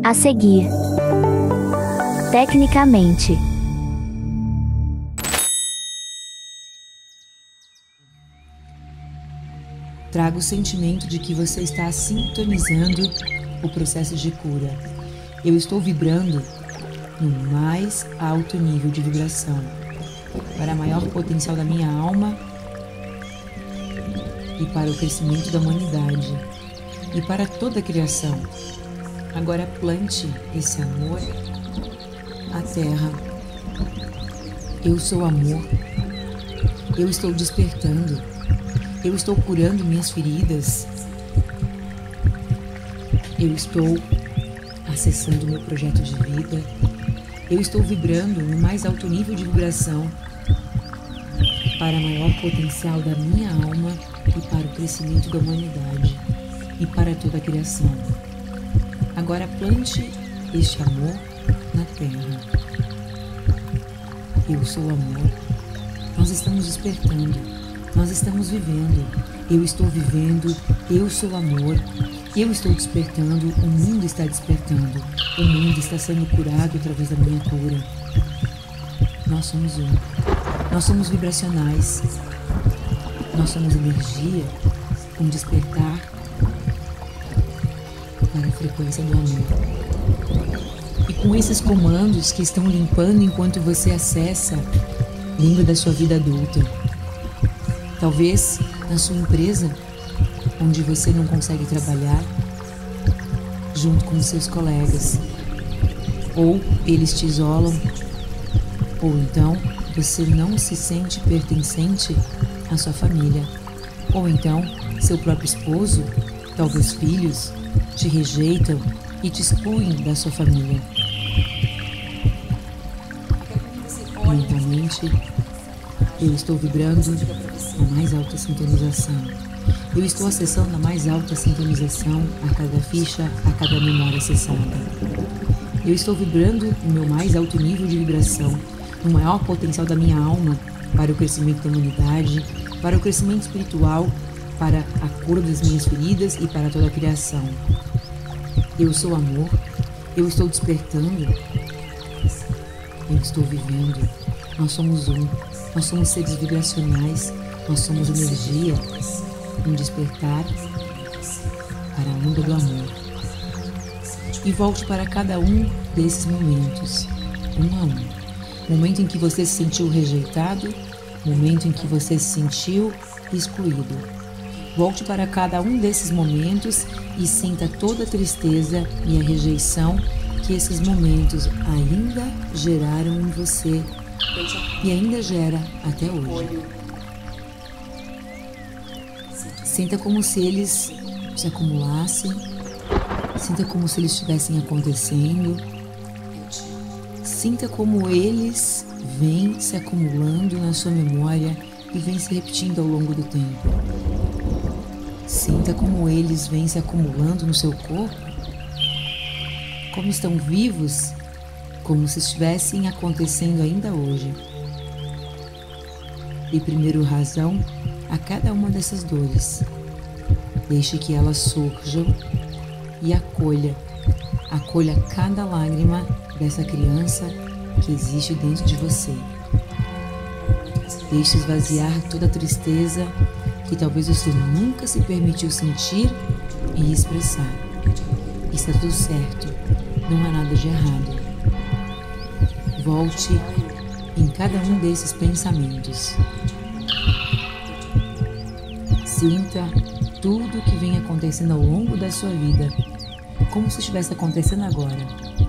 A seguir, tecnicamente. Traga o sentimento de que você está sintonizando o processo de cura. Eu estou vibrando no mais alto nível de vibração, para o maior potencial da minha alma e para o crescimento da humanidade e para toda a criação. Agora plante esse amor à terra. Eu sou amor. Eu estou despertando. Eu estou curando minhas feridas. Eu estou acessando meu projeto de vida. Eu estou vibrando no mais alto nível de vibração para o maior potencial da minha alma e para o crescimento da humanidade e para toda a criação. Agora plante este amor na terra. Eu sou amor. Nós estamos despertando. Nós estamos vivendo. Eu estou vivendo. Eu sou amor. Eu estou despertando. O mundo está despertando. O mundo está sendo curado através da minha cura. Nós somos um. Nós somos vibracionais. Nós somos energia, um despertar para a frequência do amor. E com esses comandos que estão limpando enquanto você acessa, lembre da sua vida adulta. Talvez na sua empresa, onde você não consegue trabalhar junto com os seus colegas. Ou eles te isolam, ou então você não se sente pertencente à sua família. Ou então seu próprio esposo, talvez filhos, te rejeitam e te excluem da sua família. Mentalmente, eu estou vibrando na mais alta sintonização. Eu estou acessando a mais alta sintonização a cada ficha, a cada memória acessada. Eu estou vibrando no meu mais alto nível de vibração, no maior potencial da minha alma para o crescimento da humanidade, para o crescimento espiritual, para a cura das minhas feridas e para toda a criação. Eu sou amor, eu estou despertando, eu estou vivendo. Nós somos um, nós somos seres vibracionais, nós somos energia, um despertar para a onda do amor. E volte para cada um desses momentos, um a um. Momento em que você se sentiu rejeitado, momento em que você se sentiu excluído. Volte para cada um desses momentos e sinta toda a tristeza e a rejeição que esses momentos ainda geraram em você e ainda gera até hoje. Sinta como se eles se acumulassem, sinta como se eles estivessem acontecendo, sinta como eles vêm se acumulando na sua memória e vêm se repetindo ao longo do tempo. Sinta como eles vêm se acumulando no seu corpo, como estão vivos, como se estivessem acontecendo ainda hoje. E primeiro razão a cada uma dessas dores. Deixe que elas surjam e acolha cada lágrima dessa criança que existe dentro de você. Deixe esvaziar toda a tristeza que talvez você nunca se permitiu sentir e expressar. Está tudo certo, não há nada de errado. Volte em cada um desses pensamentos. Sinta tudo o que vem acontecendo ao longo da sua vida, como se estivesse acontecendo agora.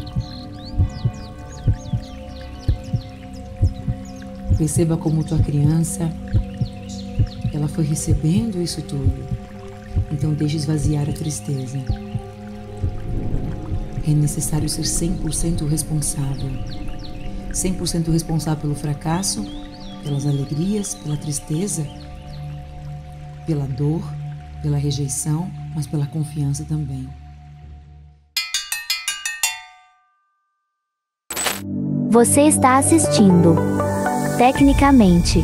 Perceba como tua criança, ela foi recebendo isso tudo. Então deixe esvaziar a tristeza. É necessário ser 100% responsável. 100% responsável pelo fracasso, pelas alegrias, pela tristeza, pela dor, pela rejeição, mas pela confiança também. Você está assistindo Tecnicamente.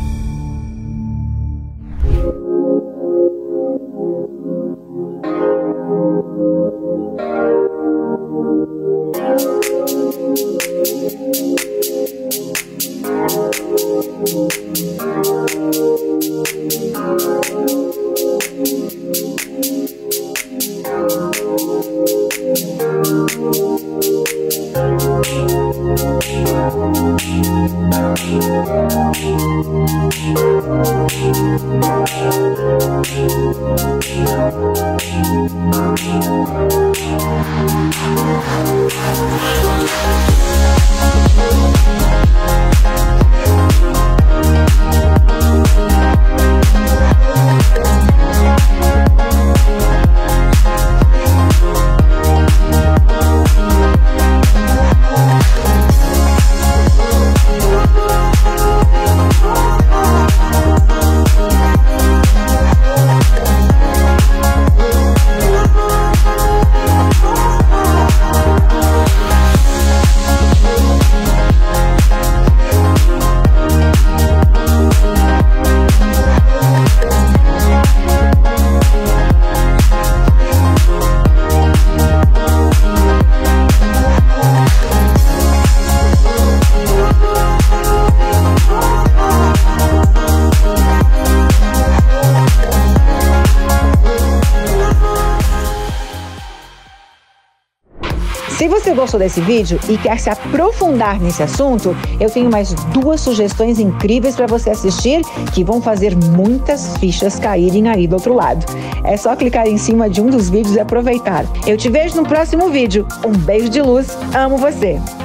Se você gostou desse vídeo e quer se aprofundar nesse assunto, eu tenho mais 2 sugestões incríveis para você assistir que vão fazer muitas fichas caírem aí do outro lado. É só clicar em cima de um dos vídeos e aproveitar. Eu te vejo no próximo vídeo. Um beijo de luz, amo você!